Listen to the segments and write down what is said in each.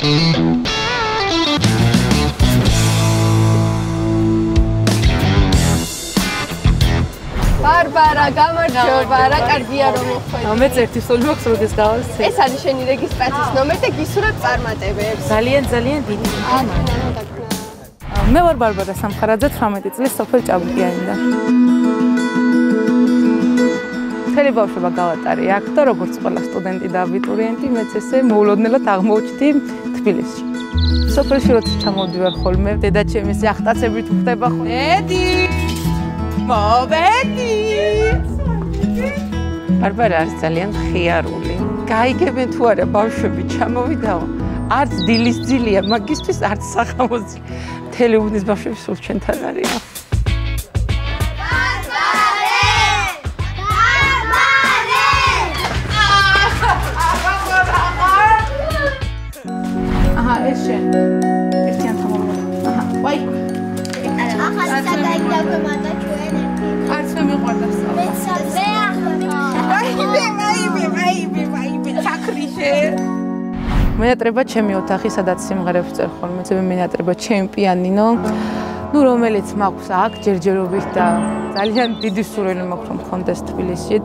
ბარბარა, გამარჯობა, რა კარგია რომ მოხვედი. მეც ერთი სული მაქვს როდეს გავასწრე. ეს არის შენი რეგისტრაციის ნომერი და გისურვებ წარმატებებს. ძალიან დიდი. მე ვარ ბარბარა სამხარაძე, 18 წლის სოფელ ჭაბუკიანიდან. მთელი ბავშვობა გავატარე აქ და როგორც ყველა სტუდენტი და აბიტურიენტი, მეც ესე მოულოდნელად აღმოჩნდი თბილისში. სოფელში როცა ჩამოვდივარ ხოლმე, დედაჩემის ახტაცებით ვხდება ხოლმე. ედი! მოვედი! ბარბარა არის ძალიან ხიარული. გაიგებენ თუ არა ბავშვები ჩამოვიდაო, არც დილის ძილია, მაგისთვის არც სახამოს ძილი. მთელი უბნის ბავშვები სულ ჩვენთან არიან. ეს შენ. ერთიან თამამოვა. ვაი. ახლა გადაიგდავდა ჩვენ. არც მე მიყვარდა სწავლა. ვაიმე, ჩაქრიშე. მეატრება ჩემი ოთახი, სადაც სიმღერებს ვწერ ხოლმე, მეატრება ჩემი პიანინო, რომელიც მაქვს აქ ჯერჯერობით და ძალიან დიდი სურვილი მაქვს რომ მქონდეს თბილისშიც.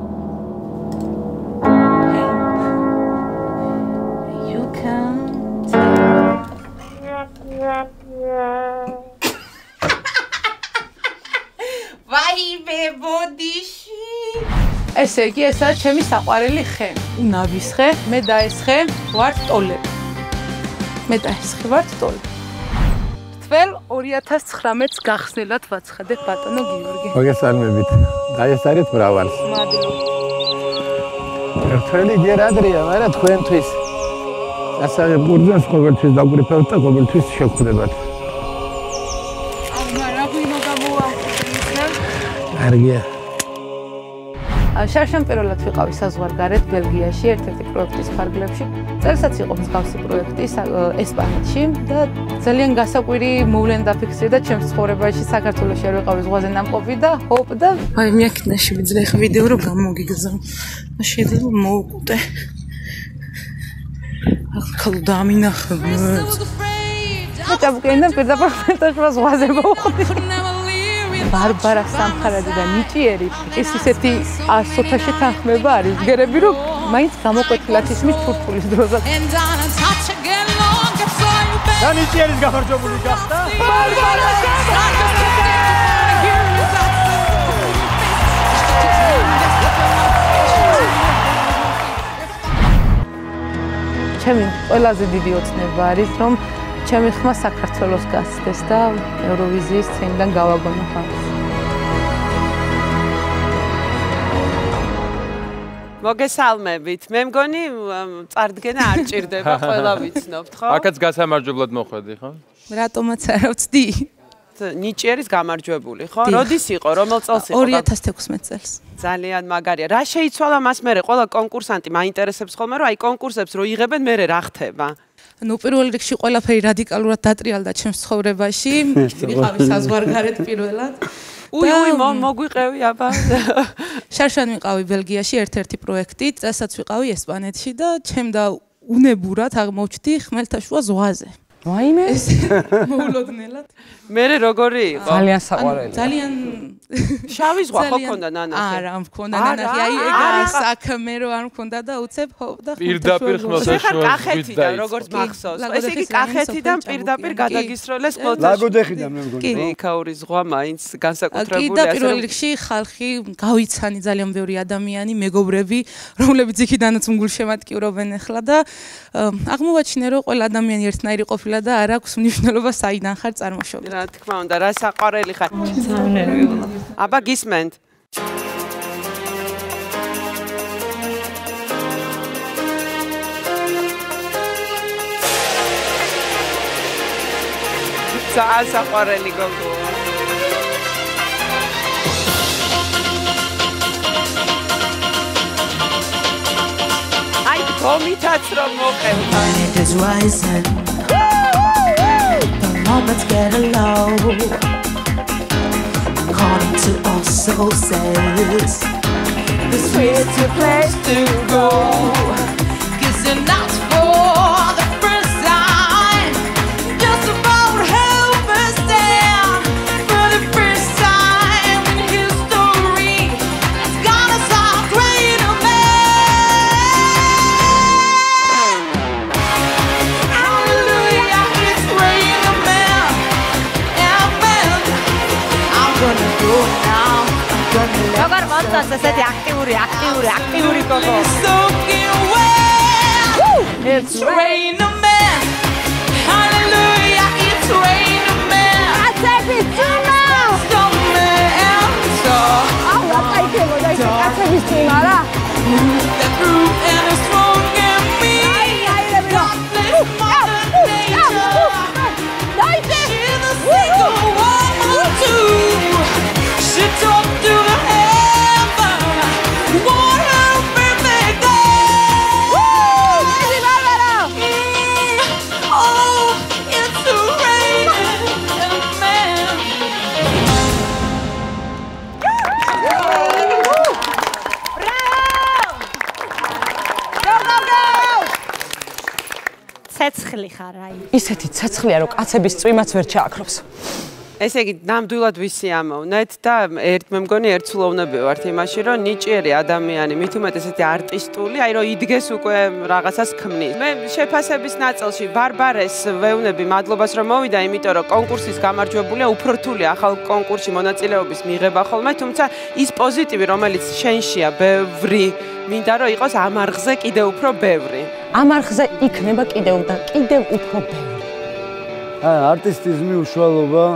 ვაიმე, ბოდიში. ესე იგი, ეს არის ჩემი საყვარელი ხე. უნავის ხე, მე და ეს ხე ვართ ტოლები. მე და ეს ხე ვართ ტოლები. თველ 2019-ს გახსნილად ვაცხადებ ბატონო გიორგი. მოგესალმებით. დაესწარით მრავალს. მადლობა. ერთველი გერადრია, მაგრამ თქვენთვის ასაღებ გურძანს ყოველთვის დაგვირფევთ და ყოველთვის შეგხვდებათ. რა გვინო გამოაქვეყნეთ? კარგია. შარშან პირველად ვიყავი საზღვარგარეთ ბელგიაში ერთ-ერთი პროექტის ფარგლებში. წელსაც იყო მსგავსი პროექტი ესპანეთში და ძალიან გასაკვირი მოვლენა დაფიქსირდა ჩემს ცხოვრებაში. საქართველოში არ ვიყავი ზღვაზე ნამყოფი და ჰოპ და აი მეაქნაში ვიძრე ხა ვიდეო რომ გამოგიგზავ. შეიძლება მოვუკუტე. ახლა დამინახე. ჭაბუკიანიდან პირდაპირ ფერტაშუა ზღვაზე მოვხვდი. ბარბარა სამხარაძე და ნიჭიერი ეს ისეთი ასოთაში თანხმება არის გერები რომ მაინც გამოკვეთილად ისმის თურთულის დროზე და ნიჭიერის გამარჯვებული გახდა ბარბარა ჩემი ყველაზე დიდი ოცნება არის რომ ჩემი ხმა საქართველოს გასცდეს და ევროვიზიის სცენიდან გავაგონო ხალხს. მოგესალმებით. მე მგონი წარდგენა არ ჭირდება, ყველა ვიცნობთ, ხო? აქაც გასამარჯვებლად მოხვედი, ხო? რატომაც არ ვწდი? ნიჭიერის გამარჯვებული, ხო? როდის იყო? რომელ წელს იყო? 2016 წელს. ძალიან მაგარია. რა შეიცვალა მას მერე? ყველა კონკურსანტი მაინტერესებს ხოლმე, რომ აი კონკურსებს რო იღებენ, მერე რა ხდება? ნუ პირველ რიგში ყველაფერი რადიკალურად დატრიალდა ჩემს ცხოვრებაში. ვიყავი საზღვარგარეთ პირველად. უი, მოგვიყევი აბა. შარშან ვიყავი ბელგიაში ერთ-ერთი პროექტი, წელსაც ვიყავი ესპანეთში და ჩემ და უნებურად აღმოჩნდი ხმელთაშუა ზღვაზე. ვაიმე? მოულოდნელად. მერე როგორი იყო? ძალიან საყვარელი. ძალიან შავი ზღვა ხო ქონდა ნანახი? არა, მქონდა ნანახი. აი ეგ არის საქმე რო არ მქონდა და უცებ ჰოპ და პირდაპირ ხმელთაშუა კახეთიდან როგორც მახსოვს. ესე იგი კახეთიდან პირდაპირ გადაგისროლეს ხმელთაშუა. ლაგოდეხიდან მე მგონი. იქაური ზღვა მაინც განსაკუთრებული და პირველ რიგში ხალხი გავიცანი ძალიან ბევრი ადამიანი, მეგობრები, რომლებიც იქიდანაც მგულშემატკივრობენ ახლა და აღმოვაჩინე რომ ყველა ადამიანი ერთნაირი ყოფილა და არ აქვს მნიშვნელობა საიდან ხარ წარმოშობით. რა თქმა უნდა, რა საყვარელი ხარ. აბა გისმენთ. ძალიან საყვარელი გოგოა. აი კომითაც რომ მოყევთ. Moments get low. According to our sources, this is your place to go. 'Cause you're not for the first კონსტანტ ესეთი აქტიური გოგო. It's rain man. Hallelujah, it's rain man. Აცების წვიმა. აუ, აკაიქებო და ის აცების წვიმა რა. The proof and the strong in me. She talked to the heaven. What a perfect God. Oh, it's the rain man. ცეცხლი ხარ აი. ისეთი ცეცხლია, რომ კაცების წვიმაც ვერ ჩააქრობს. ესე იგი, ნამდვილად ვისი ამოვნეთ და მე მგონი ერთსულოვნები ვართ იმაში, რომ ნიჭიერი ადამიანი, მით უმეტეს ესეთი არტისტული, აი რომ იდგეს უკვე რაღაცას ქმნის. მე შეფასების ნაწილში ბარბარეს ვეუბნები მადლობას რომ მოვიდა, იმიტომ რომ კონკურსის გამარჯვებულია უფრო რთული ახალ კონკურსში მონაწილეობის მიღება ხოლმე, თუმცა ის პოზიტივი, რომელიც შენშია ბევრი, მინდა რომ იყოს ამ არხზე კიდევ უფრო ბევრი. ამ არხზე იქნება კიდევ და კიდევ უფრო ბევრი. არტისტიზმი უშუალობა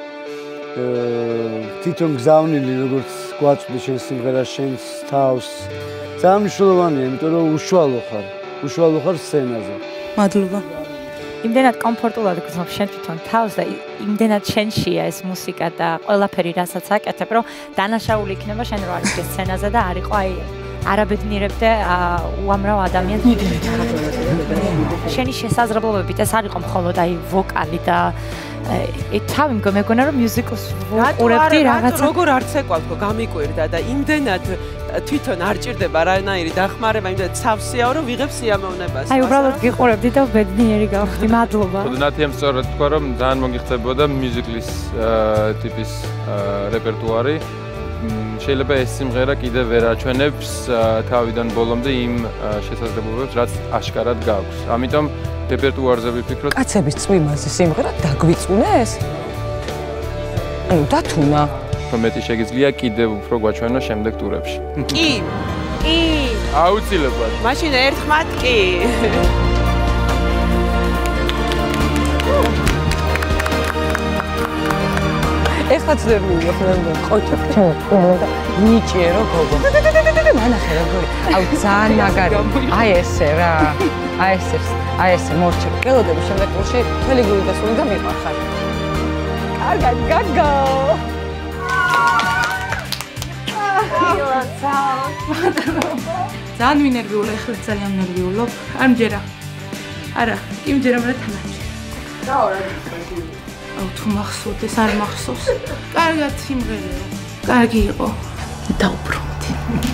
თვითონ გზავნილი როგორც გვაწვდი შენ სიმღერას შენს თავს ძალიან მნიშვნელოვანია იმიტომ რომ უშუალო ხარ სცენაზე მადლობა იმდენად კომფორტულად გრძნობ შენ თვითონ თავს და იმდენად შენშია ეს მუსიკა და ყველაფერი რასაც აკეთებ რომ დანაშაული იქნება შენ რო არის სცენაზე და არ იყო აი არაბედნიერებდა უამრავ ადამიანს შენი შესაძლებლობებით ეს არ იყო მხოლოდ აი ვოკალი და თავი მეგონა რომ მუსიკოს ვუყურებდი რაღაცა როგორ არც ეკვალ თქო გამიკვირდა და იმდენად თვითონ არ ჭირდება რანაირი დახმარება იმდენად სავსეა რომ ვიღებ სიამოვნებას აი უბრალოდ გიყურებდი და ბედნიერი გავხდი მადლობა ნათიამ სწორად თქვა რომ ძალიან მოგიხდებოდა მიუზიკლის ტიპის რეპერტუარი შეიძლება ეს სიმღერა კიდევ ვერ აჩვენებს თავიდან ბოლომდე იმ შესაძლებლობებს რაც აშკარად გაქვს ამიტომ რეპერტუარზე ვიფიქროთ კაცების წვიმაზე სიმღერა დაგვიწუნეს ანუ დათუნა რომ მეტი შეგიძლია კიდევ უფრო გვაჩვენო შემდეგ ტურებში კი აუცილებლად მაშინ ერთხმად კი ეხლაც ვერ მივიყვნენ ყოჩა და ნიჭიერო გოგო მანახე როგორი აუ ძალიან მაგარი აი ესე რა აი ესე მორჩა გელოდები შემდეგ ტურში მთელი გული დასული და მიყარხარ კარგად გაგო ძალიან ვინერვიულა ეხლა ძალიან ნერვიულობ არ მჯერა არა კი მჯერა მაგრამ თამაში აუ თუ მახსოვდეს არ მახსოვს კარგად სიმღერაა კარგი იყო დაუბრუნდი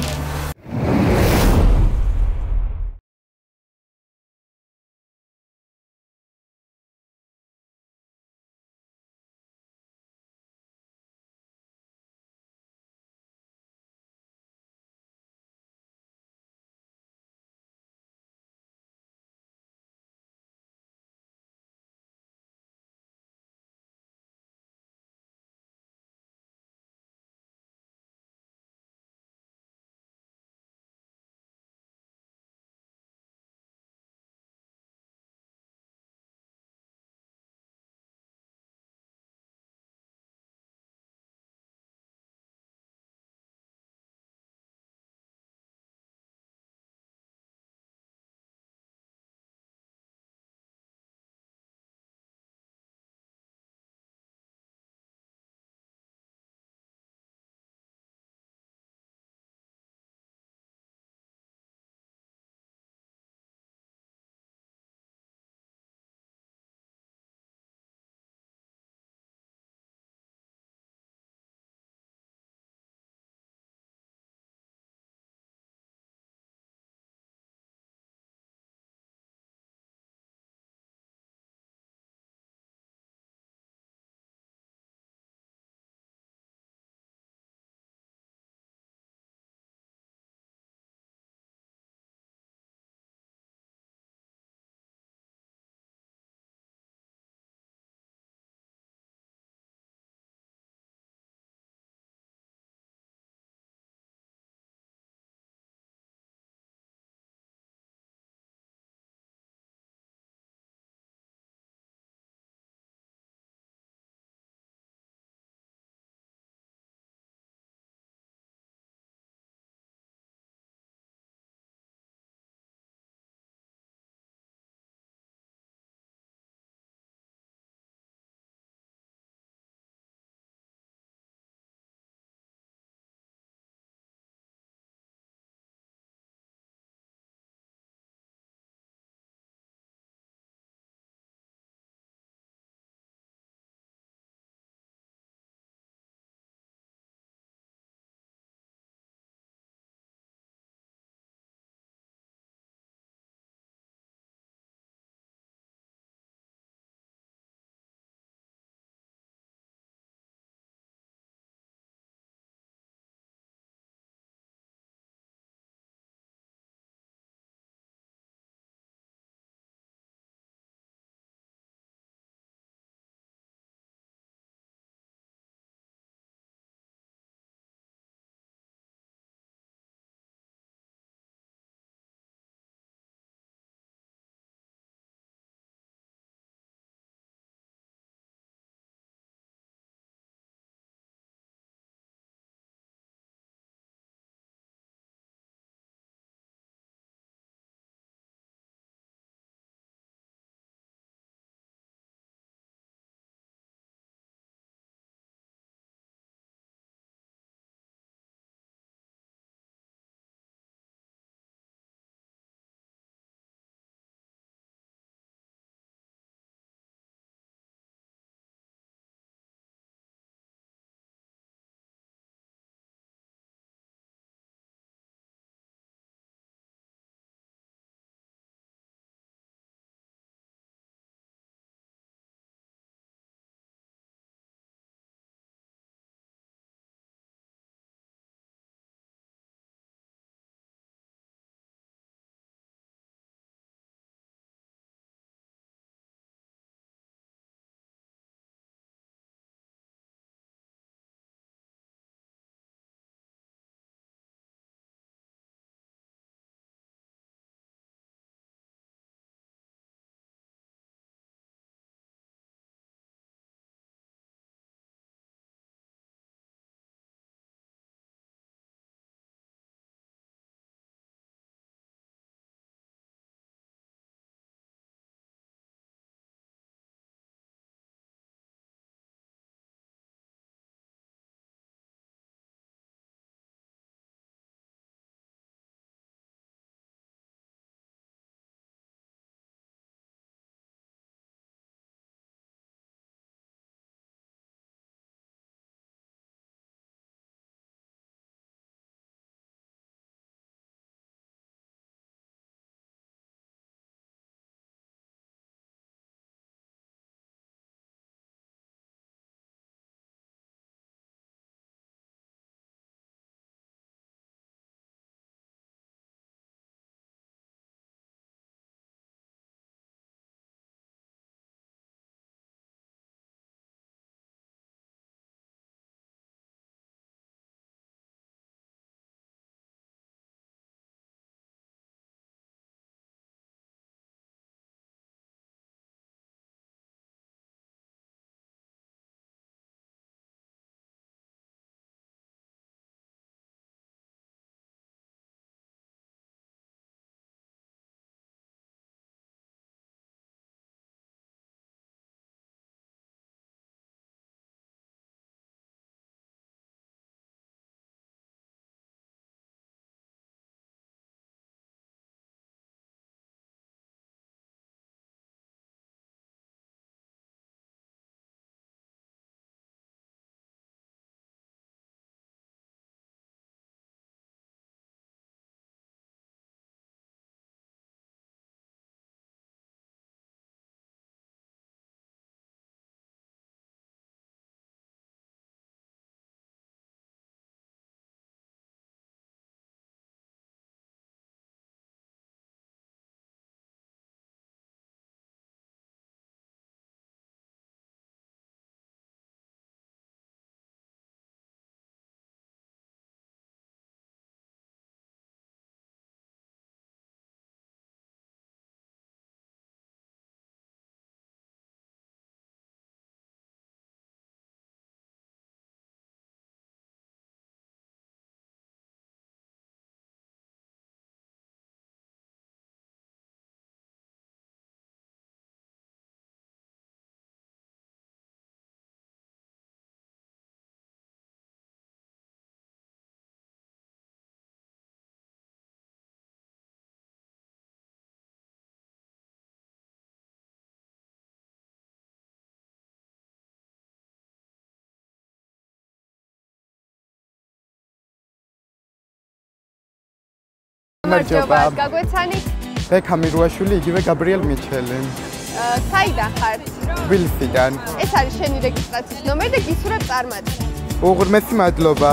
გამარჯობა. გაგვეცანი? ბექამი რუაშვილი, იგივე გაბრიელ მიჩელი. საიდან ხარ? თბილისიდან. ეს არის შენი რეგისტრაციის ნომერი და გისურვებ წარმატებას. უღრმესი მადლობა.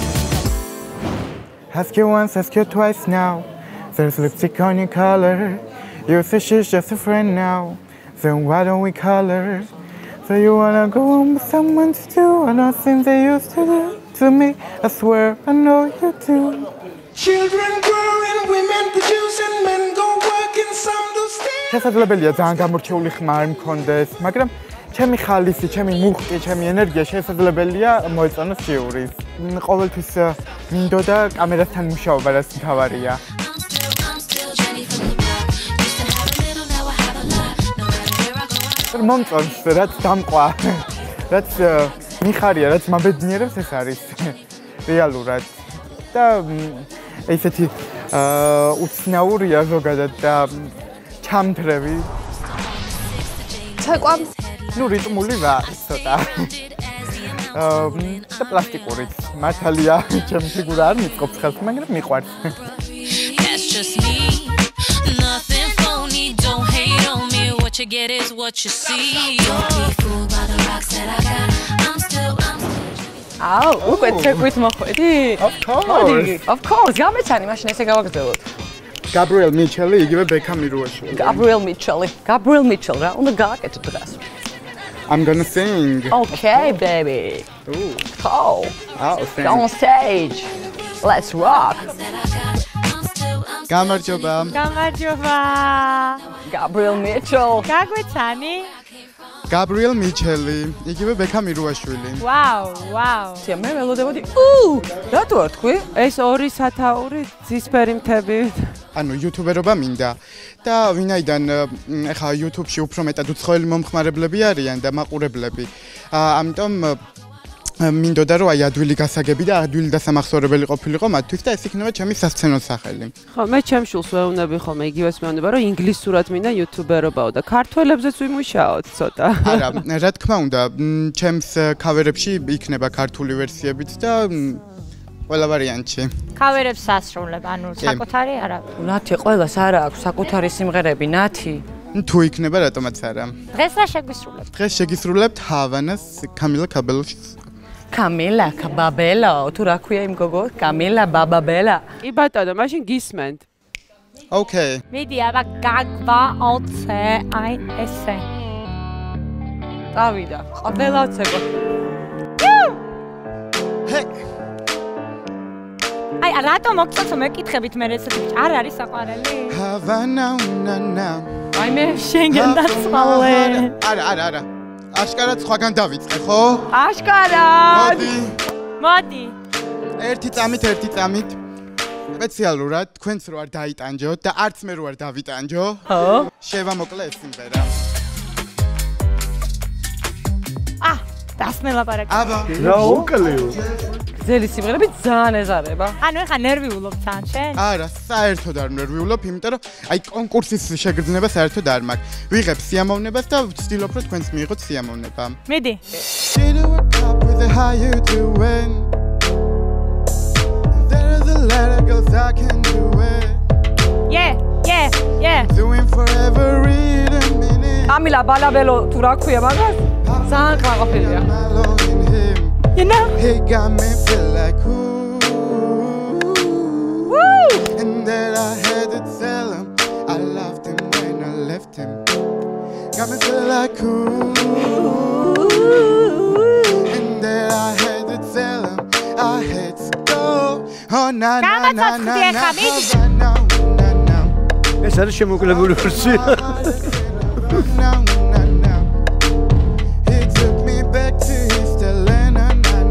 Ask you once, ask you twice now. There's lipstick on your collar. You say she's just a friend now. Then why don't we call her? So you wanna go on with someone to do all those things they used to do to me? I swear I know you do. Children growing, women producing, men go working, some do stay. შესაძლებელია ძალიან გამორჩეული ხმა არ მქონდეს, მაგრამ ჩემი ხალისი, ჩემი მუხტი, ჩემი ენერგია შესაძლებელია მოეწონოს ჟიურის. ყოველთვის მინდოდა კამერასთან მუშაობა, რაც მთავარია. მომწონს, რაც დამყვა, რაც მიხარია, რაც მაბედნიერებს ეს არის რეალურად. და ესეთი უცნაურია ზოგადად და ჩამთრევი. ცეკვა ნუ რიტმული ვარ ცოტა. და პლასტიკურიც. მართალია, ჩემი ფიგურა არ მიწყობს ხელს, მაგრამ მიყვარს. That's just me. Nothing phony, don't hate on me. What you get is what you see. Don't be fooled by the rocks that I got. I'm still აუ, უკვე ცეკვით მოხვედი? Of course. Of course, გამეცანი, მაშინ ესე გავაგრძელოთ. Gabriel Mitchell, იგივე ბექამი რუაშვილი. Gabriel Mitchell, რა უნდა გააკეთო დღეს? I'm gonna sing. Okay, baby. Ooh. Oh. Sing. On stage. Let's rock. გამარჯობა. გამარჯობა. Gabriel Mitchell. გაგვეცანი? Gabriel Mitchell, იგივე ბექამი რუაშვილი. ვაუ. მე ველოდებოდი. რატო არ თქვი? ეს ორი სათაური ძისფერი მთებით. ანუ იუთუბერობა მინდა და ვინაიდან ეხა YouTube-ში უფრო მეტად უცხოელი მომხმარებლები არიან და მაყურებლები. ამიტომ მინდოდა რომ აი ადვილი გასაგები და ადვილი დასამახსოვრებელი ყოფილიყო მათთვის და ეს იქნება ჩემი სასცენო სახელი. ხო, მე ჩემ შულს ვეუბნები ხოლმე იგივეს მეუბნება რომ ინგლისურად მინდა იუთუბერობაო და ქართველებზეც ვიმუშაოთ ცოტა. არა, რა თქმა უნდა, ჩემს ქავერებში იქნება ქართული ვერსიებიც და ყველა ვარიანტში. ქავერებს ასრულებ, ანუ საკუთარი არა. ნათი ყველას არა აქვს საკუთარი სიმღერები, ნათი. თუ იქნება რატომაც არა. დღეს რა შეგვისრულებთ? დღეს შეგისრულებთ ჰავანას Camila Cabello's Camila Cabello, თუ რა ქვია იმ გოგო? Camila Cabello. კი ბატონო, მაშინ გისმენთ. Okay. მიდი, აბა გაგვაოცე, აი ესე. წავიდა. ყველა ცეკვა. აი, რატომ მოგწონს მეკითხებით მე ესეთი არ არის საყვარელი? Havana na. აი მე შენგენ დაცვალე. არა. აშკარად სხვაგან დავიწყე, ხო? აშკარად. მოდი. ერთი წამით. სპეციალურად თქვენს რო არ დაიტანჯოთ და არც მე რო არ დავიტანჯო. ხო? შევამოკლე ეს სიმღერა. დასმელაპარაკე. აბა, რა უკლეო? გზელი სიმღერები ძალიან ეზარება. ანუ ეხა ნერვიულობ თან შენ? არა, საერთოდ არ ნერვიულობ, იმიტომ რომ აი კონკურსის შეგრძნება საერთოდ არ მაქვს. ვიღებ სიამოვნებას და ვცდილობ რომ თქვენს მიიღოთ სიამოვნება. მიდი. Yeah. Doing forever in a minute. Camila Cabello, თუ რა ქვია მაგას? ძალიან კმაყოფილია. You know? He got me feel like Woo! And then I had to tell him I loved him when I left him. Got me feel like And then I had to tell him I had to go. Oh na. ეს არის შემოკლებული ვერსია. He took me back to East Atlanta.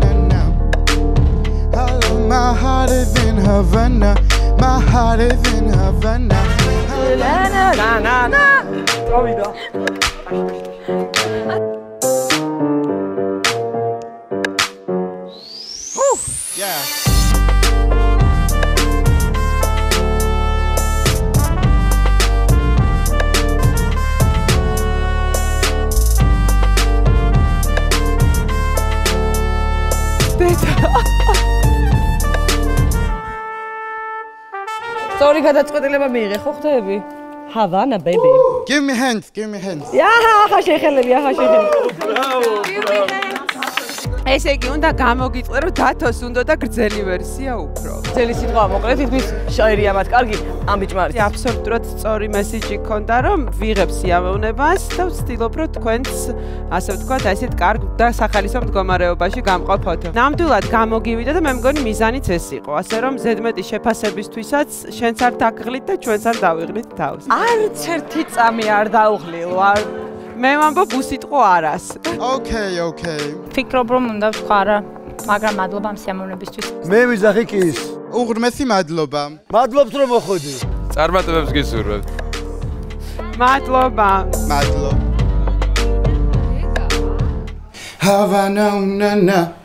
My heart is in Havana. My heart is in Havana. Na. Წავიდა. Yeah. სწორი გადაწყვეტილება მიიღე, ხო ხდები? Havana baby. Give me hands, give me hands. ახლა შეხელები, ახლა შეხელები. ესე იგი, უნდა გამოგიწყე, რომ დათოს უნდა და გრძელი ვერსია უფრო. გრძელი სიტყვა მოკლედ, თითქმის შაირია მათ, კარგი, ამ ბიჭმარის. აბსოლუტურად სწორი მესიჯი ქონდა, რომ ვიღებ სიამოვნებას და ვცდილობ, რომ თქვენს, ასე ვთქვათ, ესეთ კარგ და სახალისო მდგომარეობაში გამყოფოთ. ნამდვილად გამოგივიდა და მე მგონი მიზანიც ეს იყო, ასე რომ ზედმეტი შეფასებისთვისაც შენც არ დაგღლით და ჩვენც არ დავიღლით თავს. არც ერთი წამი არ დაუღლილ, არ მე ვამბობ უსიტყო არას. Okay. ფიქრობ რომ უნდა ვთქვა რა, მაგრამ მადლობა ამ სიამოვნებისთვის. მე ვიზახი კის. უღრმესი მადლობა. მადლობთ რომ მოხვედი. წარმატებებს გისურვებთ. მადლობა. Havana, na na.